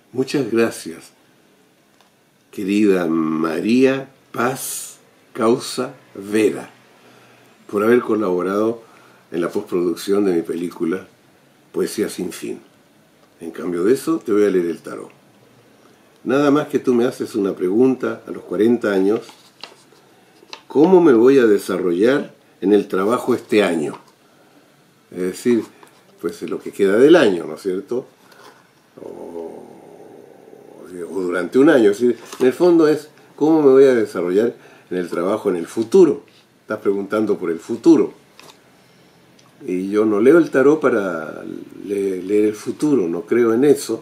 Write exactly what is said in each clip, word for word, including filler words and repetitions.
Muchas gracias, querida María Paz Causa Vera, por haber colaborado en la postproducción de mi película Poesía sin fin. En cambio de eso, te voy a leer el tarot. Nada más que tú me haces una pregunta a los cuarenta años: ¿cómo me voy a desarrollar en el trabajo este año? Es decir, pues lo que queda del año, ¿no es cierto? O, o durante un año. Es decir, en el fondo es ¿cómo me voy a desarrollar en el trabajo en el futuro? Estás preguntando por el futuro. Y yo no leo el tarot para le leer el futuro, no creo en eso.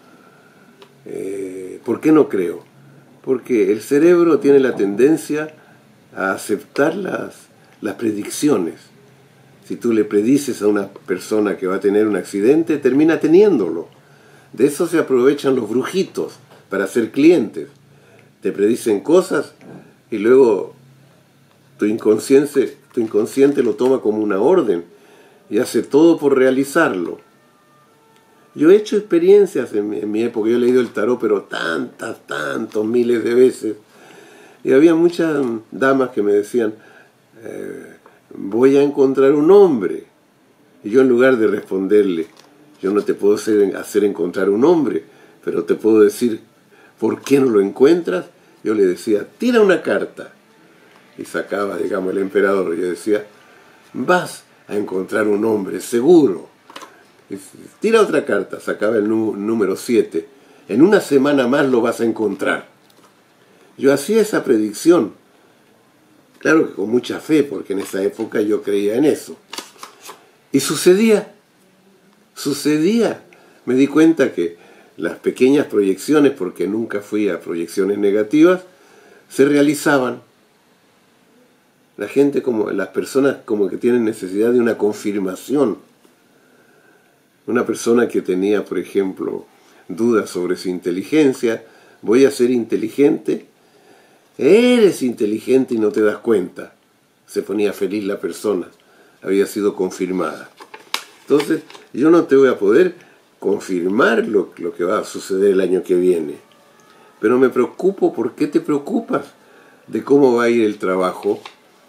Eh, ¿Por qué no creo? Porque el cerebro tiene la tendencia a aceptar las, las predicciones. Si tú le predices a una persona que va a tener un accidente, termina teniéndolo. De eso se aprovechan los brujitos para ser clientes. Te predicen cosas y luego tu inconsciente, tu inconsciente lo toma como una orden y hace todo por realizarlo. Yo he hecho experiencias en mi, en mi época, yo he leído el tarot, pero tantas, tantos, miles de veces. Y había muchas damas que me decían, eh, voy a encontrar un hombre. Y yo, en lugar de responderle, yo no te puedo hacer, hacer encontrar un hombre, pero te puedo decir por qué no lo encuentras, yo le decía, tira una carta. Y sacaba, digamos, el emperador. Yo decía, vas a encontrar un hombre, seguro. Y tira otra carta, sacaba el número siete. En una semana más lo vas a encontrar. Yo hacía esa predicción. Claro que con mucha fe, porque en esa época yo creía en eso. Y sucedía. Sucedía. Me di cuenta que las pequeñas proyecciones, porque nunca fui a proyecciones negativas, se realizaban. La gente, como las personas como que tienen necesidad de una confirmación. Una persona que tenía, por ejemplo, dudas sobre su inteligencia, voy a ser inteligente. Eres inteligente y no te das cuenta. Se ponía feliz la persona, había sido confirmada. Entonces, yo no te voy a poder confirmar lo, lo que va a suceder el año que viene. Pero me preocupo. ¿Por qué te preocupas de cómo va a ir el trabajo?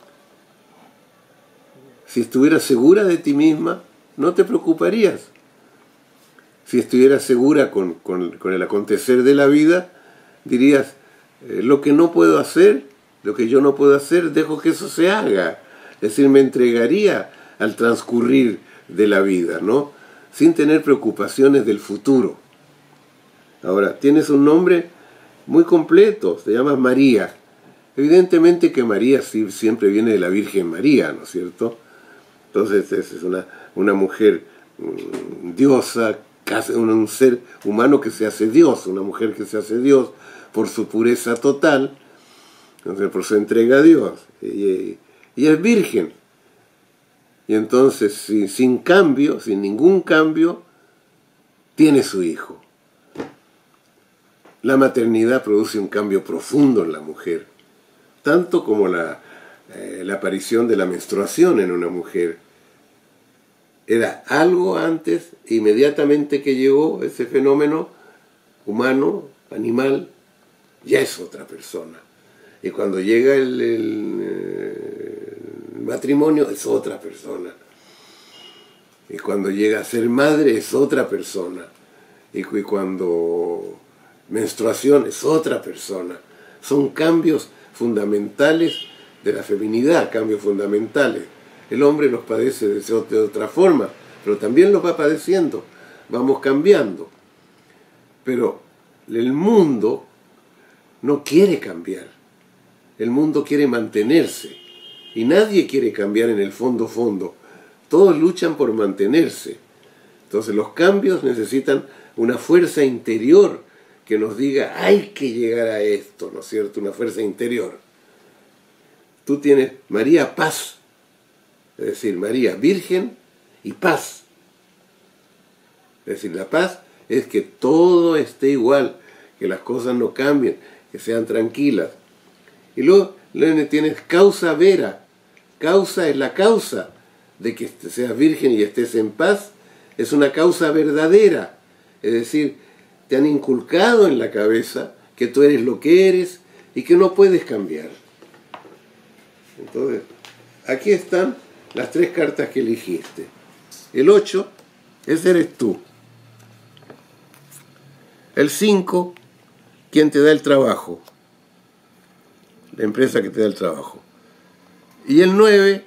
Si estuvieras segura de ti misma, no te preocuparías. Si estuvieras segura con, con, con el acontecer de la vida, dirías, eh, lo que no puedo hacer, lo que yo no puedo hacer, dejo que eso se haga. Es decir, me entregaría al transcurrir de la vida, ¿no? Sin tener preocupaciones del futuro. Ahora, tienes un nombre muy completo, te llamas María. Evidentemente que María sí, siempre viene de la Virgen María, ¿no es cierto? Entonces es una, una mujer um, diosa, un, un ser humano que se hace Dios, una mujer que se hace Dios por su pureza total, entonces por su entrega a Dios. Y, y es virgen. Y entonces, sin, sin cambio, sin ningún cambio, tiene su hijo. La maternidad produce un cambio profundo en la mujer, tanto como la, eh, la aparición de la menstruación en una mujer. Era algo antes, inmediatamente que llegó ese fenómeno humano, animal, ya es otra persona. Y cuando llega el, el, el matrimonio, es otra persona. Y cuando llega a ser madre, es otra persona. Y, y cuando menstruación, es otra persona. Son cambios fundamentales de la feminidad, cambios fundamentales. El hombre los padece de otra forma, pero también los va padeciendo. Vamos cambiando. Pero el mundo no quiere cambiar. El mundo quiere mantenerse. Y nadie quiere cambiar en el fondo fondo. Todos luchan por mantenerse. Entonces los cambios necesitan una fuerza interior que nos diga, hay que llegar a esto, ¿no es cierto? Una fuerza interior. Tú tienes María Paz. Es decir, María Virgen y paz. Es decir, la paz es que todo esté igual, que las cosas no cambien, que sean tranquilas. Y luego, luego tienes causa vera. Causa es la causa de que seas virgen y estés en paz. Es una causa verdadera. Es decir, te han inculcado en la cabeza que tú eres lo que eres y que no puedes cambiar. Entonces, aquí están las tres cartas que elegiste. El ocho, ese eres tú. El cinco, quien te da el trabajo. La empresa que te da el trabajo. Y el nueve,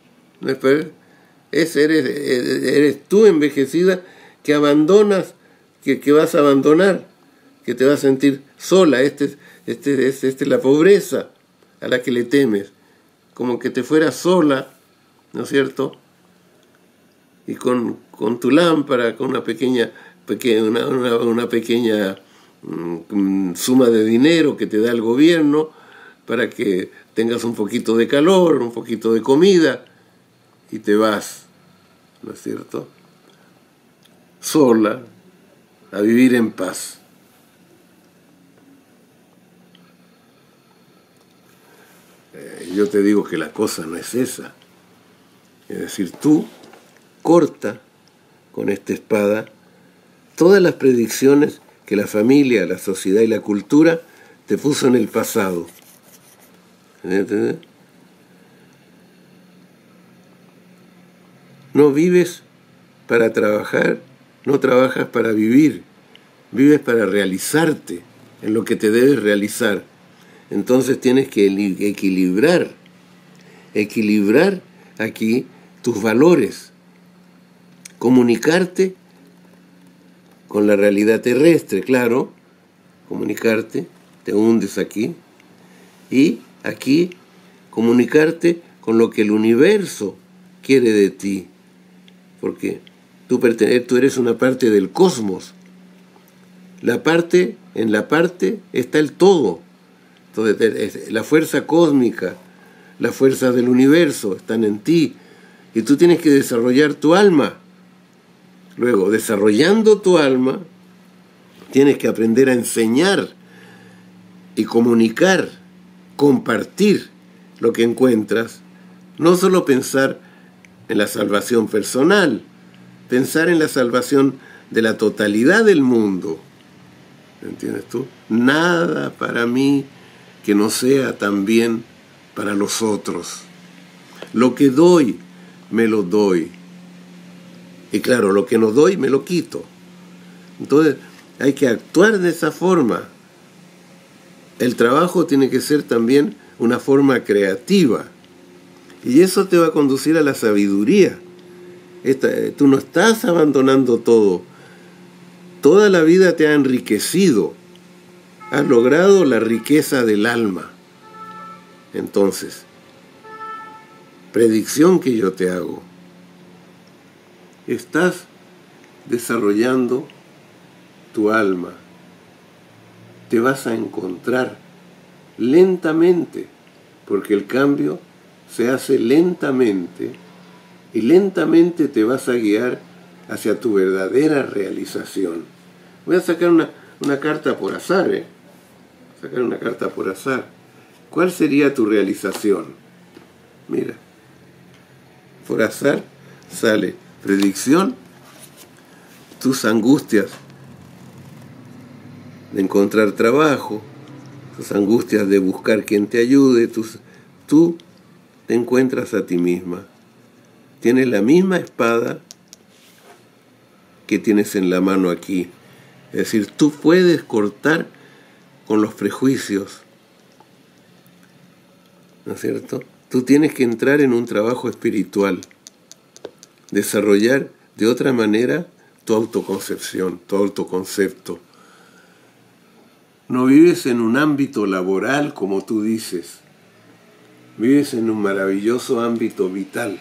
ese eres, eres tú envejecida que abandonas, que, que vas a abandonar, que te vas a sentir sola. Este, este, este, este es la pobreza a la que le temes. Como que te fueras sola, ¿no es cierto? Y con, con tu lámpara, con una pequeña, peque, una, una, una pequeña um, suma de dinero que te da el gobierno para que tengas un poquito de calor, un poquito de comida, y te vas, ¿no es cierto? Sola, a vivir en paz. Eh, yo te digo que la cosa no es esa. Es decir, tú corta con esta espada todas las predicciones que la familia, la sociedad y la cultura te puso en el pasado. ¿Entendés? No vives para trabajar, no trabajas para vivir, vives para realizarte en lo que te debes realizar. Entonces tienes que equilibrar, equilibrar aquí tus valores, comunicarte con la realidad terrestre, claro, comunicarte, te hundes aquí, y aquí comunicarte con lo que el universo quiere de ti, porque tú, perteneces, tú eres una parte del cosmos. La parte, en la parte está el todo. Entonces, la fuerza cósmica, la fuerza del universo están en ti, y tú tienes que desarrollar tu alma. Luego, desarrollando tu alma, tienes que aprender a enseñar y comunicar, compartir lo que encuentras. No solo pensar en la salvación personal, pensar en la salvación de la totalidad del mundo. ¿Entiendes tú? Nada para mí que no sea también para los otros. Lo que doy, me lo doy. Y claro, lo que no doy, me lo quito. Entonces, hay que actuar de esa forma. El trabajo tiene que ser también una forma creativa. Y eso te va a conducir a la sabiduría. Esta, tú no estás abandonando todo. Toda la vida te ha enriquecido. Has logrado la riqueza del alma. Entonces, predicción que yo te hago. Estás desarrollando tu alma. Te vas a encontrar lentamente, porque el cambio se hace lentamente, y lentamente te vas a guiar hacia tu verdadera realización. Voy a sacar una, una carta por azar, ¿eh? Sacar una carta por azar. ¿Cuál sería tu realización? Mira, por azar sale predicción, tus angustias de encontrar trabajo, tus angustias de buscar quien te ayude, tus, tú te encuentras a ti misma. Tienes la misma espada que tienes en la mano aquí. Es decir, tú puedes cortar con los prejuicios, ¿no es cierto? Tú tienes que entrar en un trabajo espiritual, desarrollar de otra manera tu autoconcepción, tu autoconcepto. No vives en un ámbito laboral como tú dices, vives en un maravilloso ámbito vital.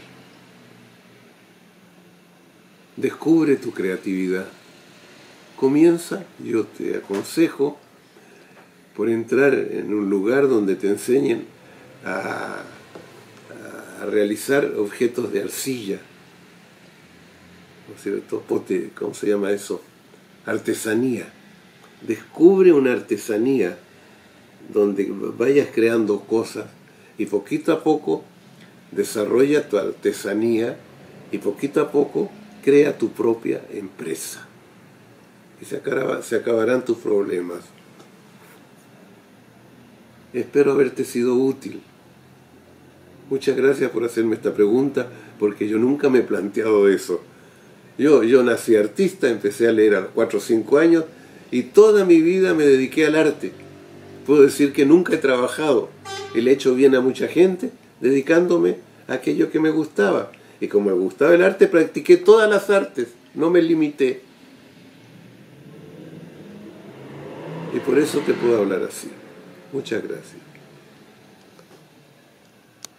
Descubre tu creatividad. Comienza, yo te aconsejo, por entrar en un lugar donde te enseñen a, a realizar objetos de arcilla, ¿no es cierto? Pote, ¿cómo se llama eso? Artesanía. Descubre una artesanía donde vayas creando cosas, y poquito a poco desarrolla tu artesanía, y poquito a poco crea tu propia empresa. y se, acaba, se acabarán tus problemas. Espero haberte sido útil. Muchas gracias por hacerme esta pregunta, porque yo nunca me he planteado eso. Yo, yo nací artista, empecé a leer a los cuatro o cinco años y toda mi vida me dediqué al arte. Puedo decir que nunca he trabajado. Le he hecho bien a mucha gente dedicándome a aquello que me gustaba. Y como me gustaba el arte, practiqué todas las artes, no me limité. Y por eso te puedo hablar así. Muchas gracias.